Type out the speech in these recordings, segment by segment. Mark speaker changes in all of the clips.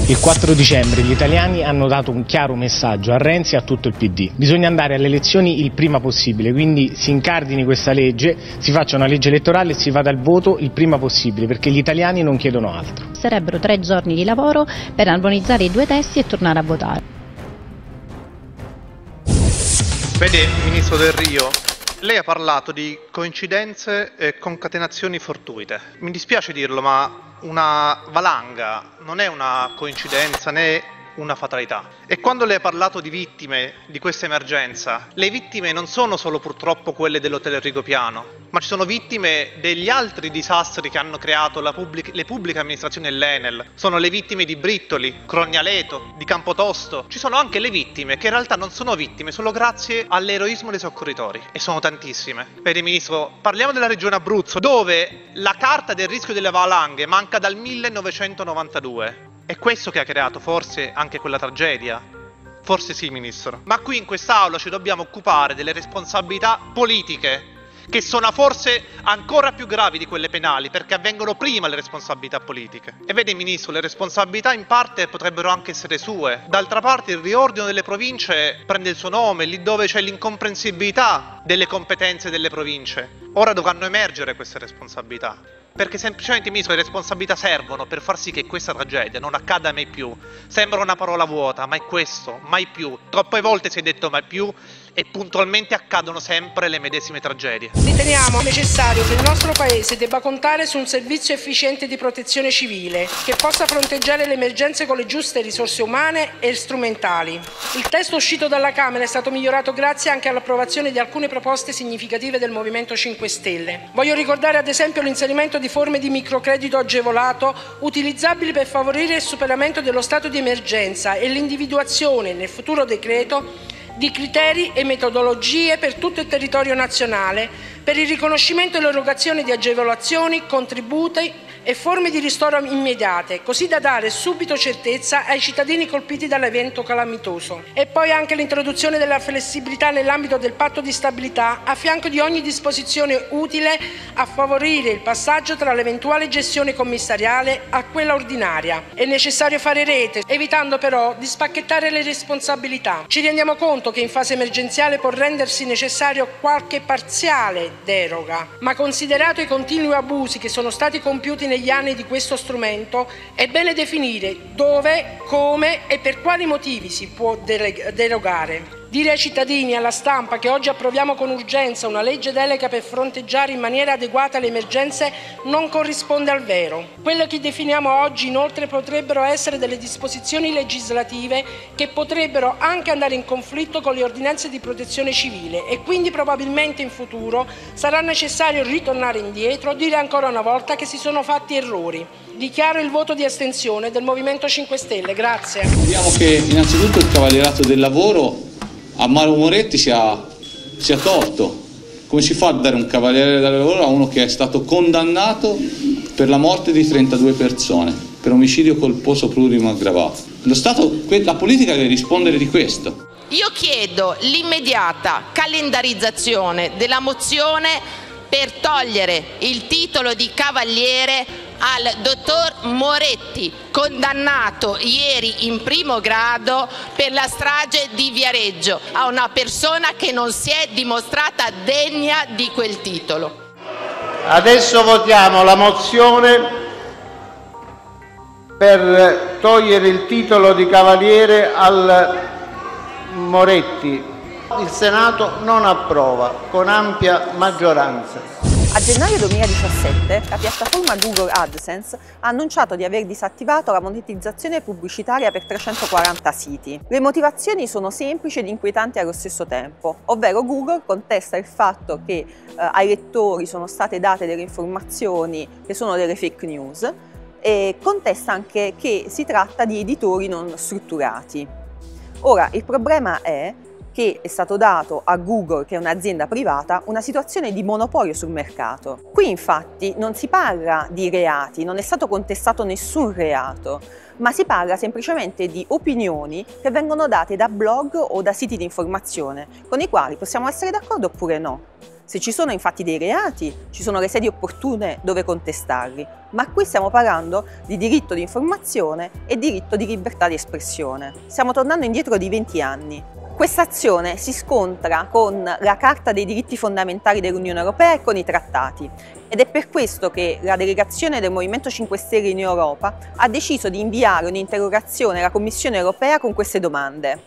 Speaker 1: Il 4 dicembre gli italiani hanno dato un chiaro messaggio a Renzi e a tutto il PD. Bisogna andare alle elezioni il prima possibile, quindi si incardini questa legge, si faccia una legge elettorale e si vada al voto il prima possibile, perché gli italiani non chiedono altro.
Speaker 2: Sarebbero 3 giorni di lavoro per armonizzare i 2 testi e tornare a votare.
Speaker 3: Vede, Ministro Del Rio, lei ha parlato di coincidenze e concatenazioni fortuite. Mi dispiace dirlo, ma una valanga non è una coincidenza né una fatalità. E quando lei ha parlato di vittime di questa emergenza, le vittime non sono solo purtroppo quelle dell'hotel Rigopiano, ma ci sono vittime degli altri disastri che hanno creato le pubbliche amministrazioni e l'Enel. Sono le vittime di Brittoli, Crognaleto, di Campotosto. Ci sono anche le vittime che in realtà non sono vittime solo grazie all'eroismo dei soccorritori. E sono tantissime. Vede, Ministro, parliamo della regione Abruzzo, dove la carta del rischio delle valanghe manca dal 1992. È questo che ha creato forse anche quella tragedia? Forse sì, Ministro. Ma qui in quest'Aula ci dobbiamo occupare delle responsabilità politiche, che sono forse ancora più gravi di quelle penali, perché avvengono prima le responsabilità politiche. E vede, Ministro, le responsabilità in parte potrebbero anche essere sue. D'altra parte il riordino delle province prende il suo nome, lì dove c'è l'incomprensibilità delle competenze delle province. Ora dovranno emergere queste responsabilità. Perché semplicemente, Ministro, le responsabilità servono per far sì che questa tragedia non accada mai più. Sembra una parola vuota, ma è questo, mai più. Troppe volte si è detto mai più e puntualmente accadono sempre le medesime tragedie.
Speaker 4: Riteniamo necessario che il nostro Paese debba contare su un servizio efficiente di protezione civile che possa fronteggiare le emergenze con le giuste risorse umane e strumentali. Il testo uscito dalla Camera è stato migliorato grazie anche all'approvazione di alcune proposte significative del Movimento 5 Stelle. Voglio ricordare ad esempio l'inserimento di forme di microcredito agevolato utilizzabili per favorire il superamento dello stato di emergenza e l'individuazione nel futuro decreto di criteri e metodologie per tutto il territorio nazionale per il riconoscimento e l'erogazione di agevolazioni, contributi e forme di ristoro immediate, così da dare subito certezza ai cittadini colpiti dall'evento calamitoso. E poi anche l'introduzione della flessibilità nell'ambito del patto di stabilità a fianco di ogni disposizione utile a favorire il passaggio tra l'eventuale gestione commissariale a quella ordinaria. È necessario fare rete, evitando però di spacchettare le responsabilità. Ci rendiamo conto che in fase emergenziale può rendersi necessario qualche parziale deroga, ma considerato i continui abusi che sono stati compiuti negli anni di questo strumento, è bene definire dove, come e per quali motivi si può derogare. Dire ai cittadini e alla stampa che oggi approviamo con urgenza una legge delega per fronteggiare in maniera adeguata le emergenze non corrisponde al vero. Quello che definiamo oggi inoltre potrebbero essere delle disposizioni legislative che potrebbero anche andare in conflitto con le ordinanze di protezione civile e quindi probabilmente in futuro sarà necessario ritornare indietro, dire ancora una volta che si sono fatti errori. Dichiaro il voto di astensione del Movimento 5 Stelle. Grazie.
Speaker 5: Vediamo che innanzitutto il cavalierato del lavoro a Mauro Moretti sia tolto. Come si fa a dare un cavaliere del lavoro a uno che è stato condannato per la morte di 32 persone, per omicidio colposo plurimo aggravato? La politica deve rispondere di questo.
Speaker 6: Io chiedo l'immediata calendarizzazione della mozione per togliere il titolo di cavaliere al dottor Moretti, condannato ieri in primo grado per la strage di Viareggio, a una persona che non si è dimostrata degna di quel titolo.
Speaker 7: Adesso votiamo la mozione per togliere il titolo di cavaliere al Moretti. Il Senato non approva con ampia maggioranza.
Speaker 8: A gennaio 2017 la piattaforma Google AdSense ha annunciato di aver disattivato la monetizzazione pubblicitaria per 340 siti. Le motivazioni sono semplici ed inquietanti allo stesso tempo, ovvero Google contesta il fatto che ai lettori sono state date delle informazioni che sono delle fake news e contesta anche che si tratta di editori non strutturati. Ora, il problema è che è stato dato a Google, che è un'azienda privata, una situazione di monopolio sul mercato. Qui infatti non si parla di reati, non è stato contestato nessun reato, ma si parla semplicemente di opinioni che vengono date da blog o da siti di informazione, con i quali possiamo essere d'accordo oppure no. Se ci sono infatti dei reati, ci sono le sedi opportune dove contestarli, ma qui stiamo parlando di diritto di informazione e diritto di libertà di espressione. Stiamo tornando indietro di 20 anni. Questa azione si scontra con la Carta dei diritti fondamentali dell'Unione Europea e con i trattati. Ed è per questo che la delegazione del Movimento 5 Stelle in Europa ha deciso di inviare un'interrogazione alla Commissione Europea con queste domande.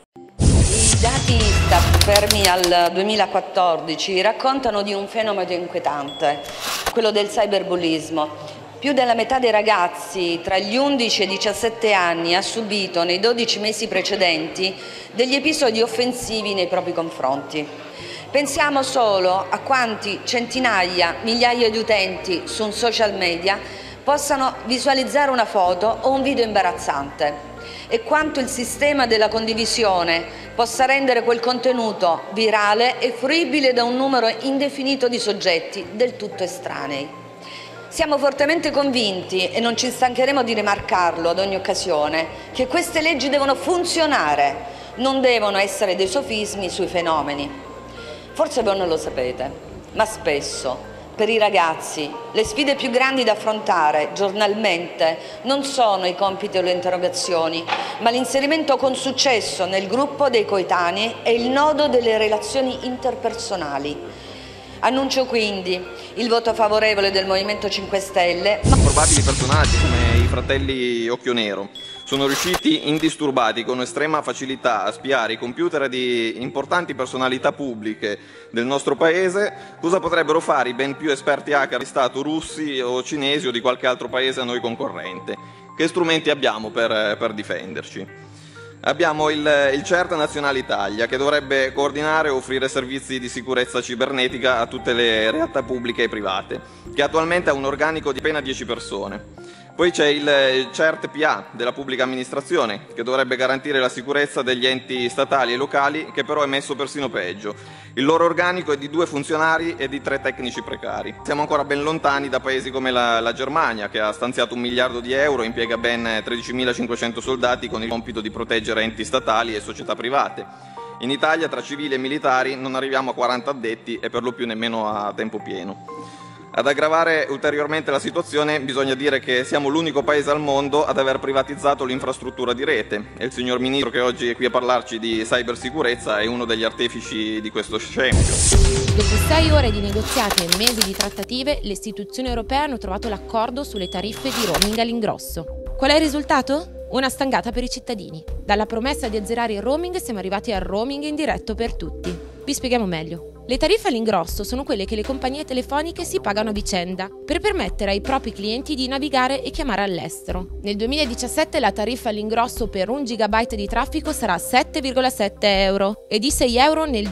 Speaker 9: I dati Istat fermi al 2014 raccontano di un fenomeno inquietante, quello del cyberbullismo. Più della metà dei ragazzi tra gli 11 e i 17 anni ha subito nei 12 mesi precedenti degli episodi offensivi nei propri confronti. Pensiamo solo a quanti centinaia, migliaia di utenti su un social media possano visualizzare una foto o un video imbarazzante e quanto il sistema della condivisione possa rendere quel contenuto virale e fruibile da un numero indefinito di soggetti del tutto estranei. Siamo fortemente convinti, e non ci stancheremo di rimarcarlo ad ogni occasione, che queste leggi devono funzionare, non devono essere dei sofismi sui fenomeni. Forse voi non lo sapete, ma spesso per i ragazzi le sfide più grandi da affrontare giornalmente non sono i compiti o le interrogazioni, ma l'inserimento con successo nel gruppo dei coetanei e il nodo delle relazioni interpersonali. Annuncio quindi il voto favorevole del Movimento 5 Stelle.
Speaker 10: Probabili personaggi come i fratelli Occhio Nero sono riusciti indisturbati con estrema facilità a spiare i computer di importanti personalità pubbliche del nostro paese. Cosa potrebbero fare i ben più esperti hacker di Stato russi o cinesi o di qualche altro paese a noi concorrente? Che strumenti abbiamo per difenderci? Abbiamo il CERT Nazionale Italia, che dovrebbe coordinare e offrire servizi di sicurezza cibernetica a tutte le realtà pubbliche e private, che attualmente ha un organico di appena 10 persone. Poi c'è il CERT PA della pubblica amministrazione, che dovrebbe garantire la sicurezza degli enti statali e locali, che però è messo persino peggio. Il loro organico è di 2 funzionari e di 3 tecnici precari. Siamo ancora ben lontani da paesi come la Germania, che ha stanziato 1 miliardo di euro e impiega ben 13.500 soldati con il compito di proteggere enti statali e società private. In Italia, tra civili e militari, non arriviamo a 40 addetti e per lo più nemmeno a tempo pieno. Ad aggravare ulteriormente la situazione bisogna dire che siamo l'unico paese al mondo ad aver privatizzato l'infrastruttura di rete e il signor Ministro, che oggi è qui a parlarci di cybersicurezza, è uno degli artefici di questo scempio.
Speaker 11: Dopo 6 ore di negoziati e mesi di trattative, le istituzioni europee hanno trovato l'accordo sulle tariffe di roaming all'ingrosso. Qual è il risultato? Una stangata per i cittadini. Dalla promessa di azzerare il roaming siamo arrivati al roaming indiretto per tutti. Vi spieghiamo meglio. Le tariffe all'ingrosso sono quelle che le compagnie telefoniche si pagano a vicenda per permettere ai propri clienti di navigare e chiamare all'estero. Nel 2017 la tariffa all'ingrosso per 1 GB di traffico sarà 7,7 euro e di 6 euro nel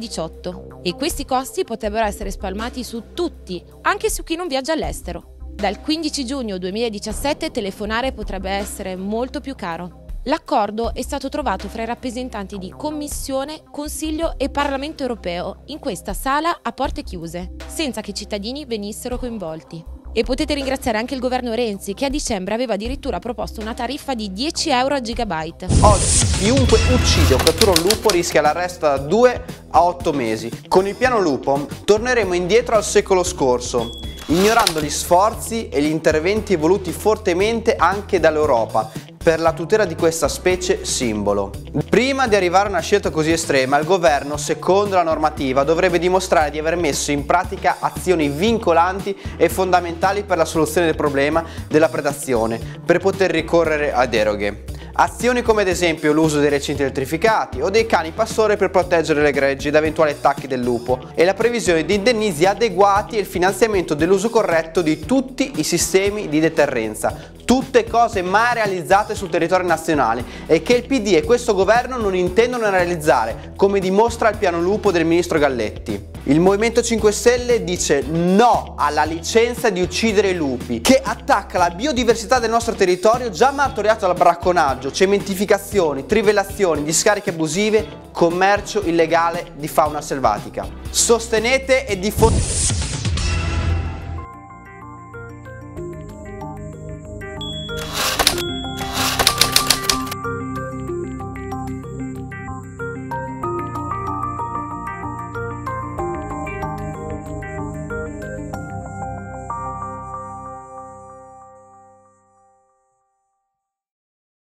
Speaker 11: 2018. E questi costi potrebbero essere spalmati su tutti, anche su chi non viaggia all'estero. Dal 15 giugno 2017 telefonare potrebbe essere molto più caro. L'accordo è stato trovato fra i rappresentanti di Commissione, Consiglio e Parlamento europeo in questa sala a porte chiuse, senza che i cittadini venissero coinvolti. E potete ringraziare anche il governo Renzi, che a dicembre aveva addirittura proposto una tariffa di 10 euro a gigabyte.
Speaker 12: Oggi chiunque uccide o cattura un lupo rischia l'arresto da 2 a 8 mesi. Con il piano lupo torneremo indietro al secolo scorso, ignorando gli sforzi e gli interventi voluti fortemente anche dall'Europa per la tutela di questa specie simbolo. Prima di arrivare a una scelta così estrema, il governo, secondo la normativa, dovrebbe dimostrare di aver messo in pratica azioni vincolanti e fondamentali per la soluzione del problema della predazione, per poter ricorrere a deroghe. Azioni come ad esempio l'uso dei recinti elettrificati o dei cani pastori per proteggere le greggi da eventuali attacchi del lupo e la previsione di indennizzi adeguati e il finanziamento dell'uso corretto di tutti i sistemi di deterrenza. Tutte cose mai realizzate sul territorio nazionale e che il PD e questo governo non intendono realizzare, come dimostra il piano lupo del ministro Galletti. Il Movimento 5 Stelle dice no alla licenza di uccidere i lupi, che attacca la biodiversità del nostro territorio già martoriato dal bracconaggio, cementificazioni, trivellazioni, discariche abusive, commercio illegale di fauna selvatica. Sostenete e diffondete.